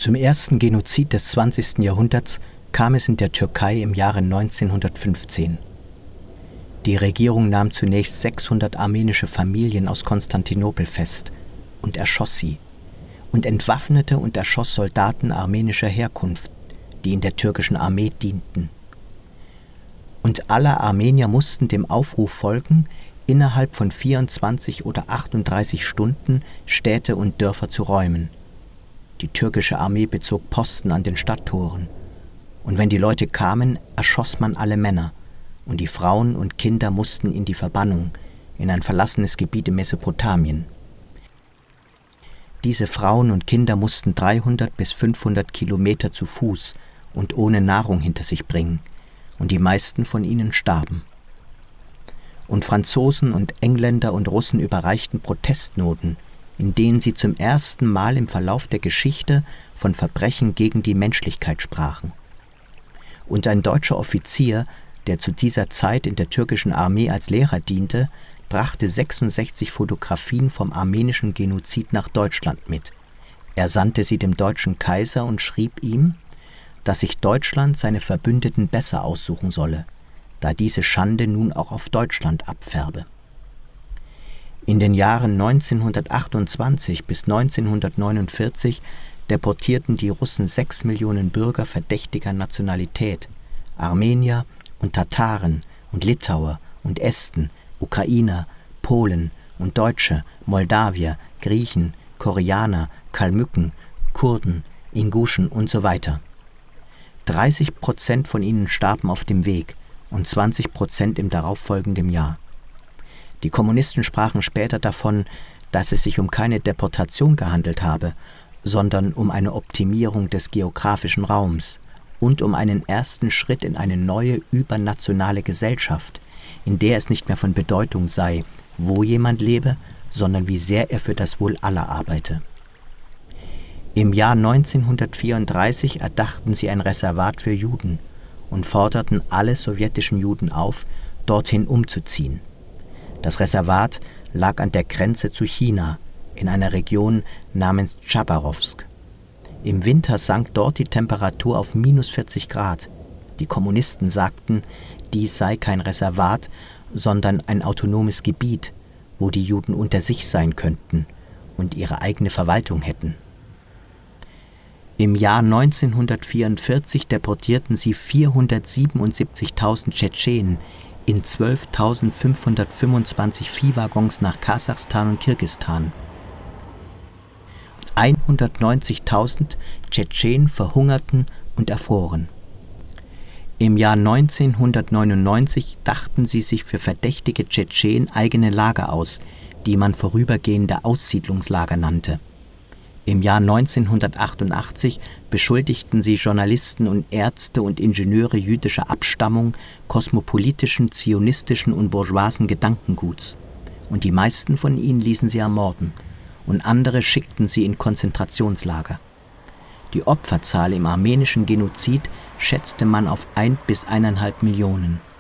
Zum ersten Genozid des 20. Jahrhunderts kam es in der Türkei im Jahre 1915. Die Regierung nahm zunächst 600 armenische Familien aus Konstantinopel fest und erschoss sie und entwaffnete und erschoss Soldaten armenischer Herkunft, die in der türkischen Armee dienten. Und alle Armenier mussten dem Aufruf folgen, innerhalb von 24 oder 38 Stunden Städte und Dörfer zu räumen. Die türkische Armee bezog Posten an den Stadttoren. Und wenn die Leute kamen, erschoss man alle Männer. Und die Frauen und Kinder mussten in die Verbannung, in ein verlassenes Gebiet in Mesopotamien. Diese Frauen und Kinder mussten 300 bis 500 Kilometer zu Fuß und ohne Nahrung hinter sich bringen. Und die meisten von ihnen starben. Und Franzosen und Engländer und Russen überreichten Protestnoten, in denen sie zum ersten Mal im Verlauf der Geschichte von Verbrechen gegen die Menschlichkeit sprachen. Und ein deutscher Offizier, der zu dieser Zeit in der türkischen Armee als Lehrer diente, brachte 66 Fotografien vom armenischen Genozid nach Deutschland mit. Er sandte sie dem deutschen Kaiser und schrieb ihm, dass sich Deutschland seine Verbündeten besser aussuchen solle, da diese Schande nun auch auf Deutschland abfärbe. In den Jahren 1928 bis 1949 deportierten die Russen 6 Millionen Bürger verdächtiger Nationalität, Armenier und Tataren und Litauer und Esten, Ukrainer, Polen und Deutsche, Moldawier, Griechen, Koreaner, Kalmücken, Kurden, Inguschen und so weiter. 30% von ihnen starben auf dem Weg und 20% im darauffolgenden Jahr. Die Kommunisten sprachen später davon, dass es sich um keine Deportation gehandelt habe, sondern um eine Optimierung des geografischen Raums und um einen ersten Schritt in eine neue übernationale Gesellschaft, in der es nicht mehr von Bedeutung sei, wo jemand lebe, sondern wie sehr er für das Wohl aller arbeite. Im Jahr 1934 erdachten sie ein Reservat für Juden und forderten alle sowjetischen Juden auf, dorthin umzuziehen. Das Reservat lag an der Grenze zu China, in einer Region namens Chabarowsk. Im Winter sank dort die Temperatur auf -40 Grad. Die Kommunisten sagten, dies sei kein Reservat, sondern ein autonomes Gebiet, wo die Juden unter sich sein könnten und ihre eigene Verwaltung hätten. Im Jahr 1944 deportierten sie 477.000 Tschetschenen in 12.525 Viehwaggons nach Kasachstan und Kirgisistan. 190.000 Tschetschenen verhungerten und erfroren. Im Jahr 1999 dachten sie sich für verdächtige Tschetschenen eigene Lager aus, die man vorübergehende Aussiedlungslager nannte. Im Jahr 1988 beschuldigten sie Journalisten und Ärzte und Ingenieure jüdischer Abstammung kosmopolitischen, zionistischen und bourgeoisen Gedankenguts. Und die meisten von ihnen ließen sie ermorden, und andere schickten sie in Konzentrationslager. Die Opferzahl im armenischen Genozid schätzte man auf 1 bis 1,5 Millionen.